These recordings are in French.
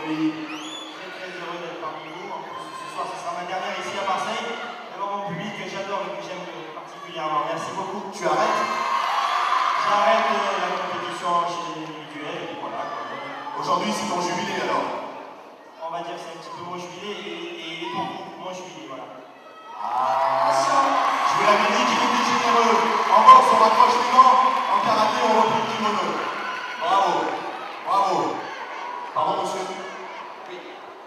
aujourd'hui. Très heureux d'être parmi vous. En plus, ce soir, ce sera ma dernière ici à Marseille. Devant mon public que j'adore et que j'aime particulièrement. Merci beaucoup. Tu arrêtes? J'arrête la compétition chez les individuels et puis voilà. Aujourd'hui, c'est ton jubilé alors? On va dire que c'est un petit peu mon jubilé et pour vous, mon jubilé, voilà. Ah, je vous l'avais dit qu'il était généreux. En boxe, on raccroche les gants. En karaté, on replie le kimono. Bravo. Bravo. Pardon, monsieur? Oui.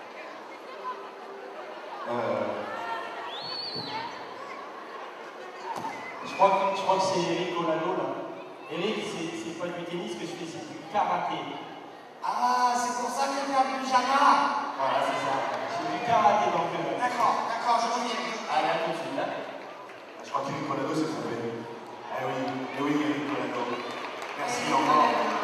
Je crois que c'est Eric Olado là. Eric, c'est pas du tennis que je fais, c'est du karaté. Ah, c'est pour ça que tu as vu le Jana. Voilà, c'est ça. C'est du karaté donc. D'accord, je reviens. Allez, à tout de suite, là. Je crois qu'Eric Olado, c'est son père. Eh oui, Eric Olado. Merci encore.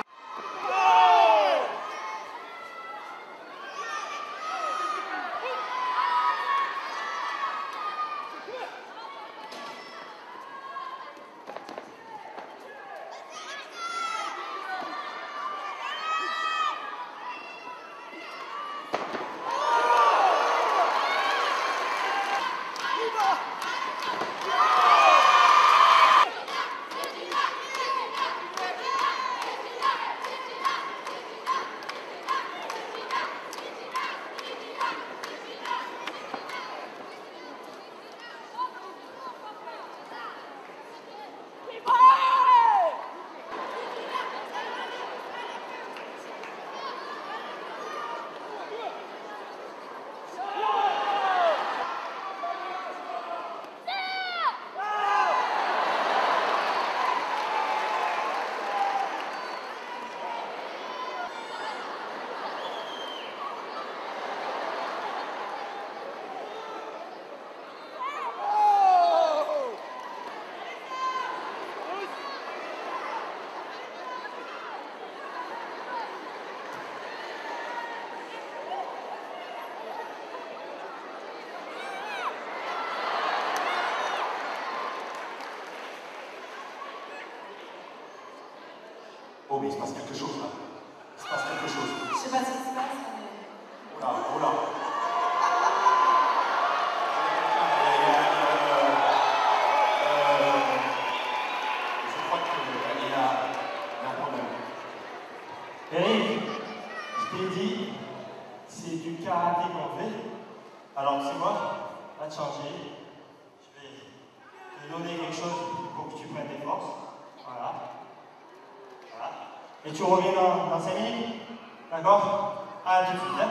Oh, mais il se passe quelque chose là. Il se passe quelque chose. Je sais pas ce qui se passe, mais... Oh là. Je crois qu'il y a un problème. Eric, je t'ai dit, c'est du karaté qu'on fait. Alors, c'est moi, va te changer. Je vais te donner quelque chose pour que tu prennes tes forces. Voilà. Et tu reviens dans 5 minutes. D'accord? À tout de suite. Hein?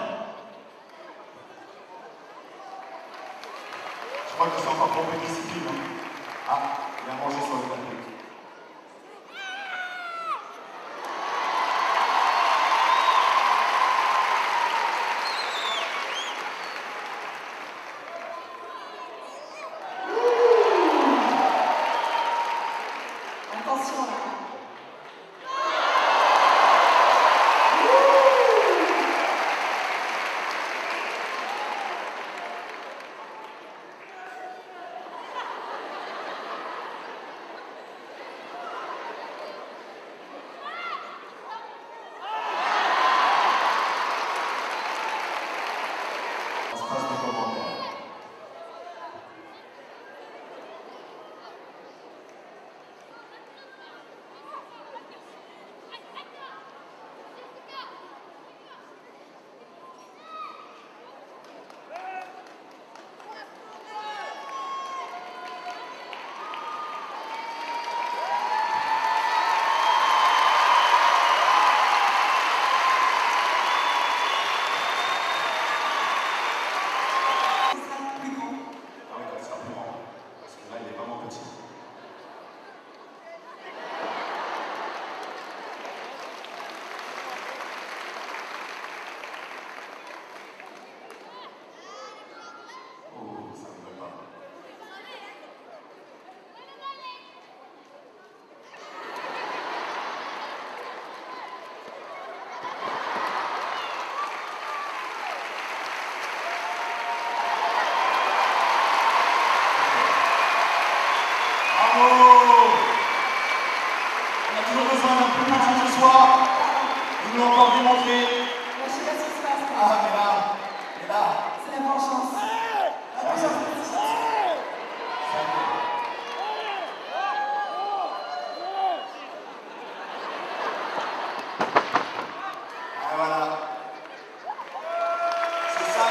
Je crois qu'ils sont encore trompés de discipline. Ah, il a mangé sur le tapis. Attention là.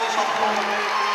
les champions.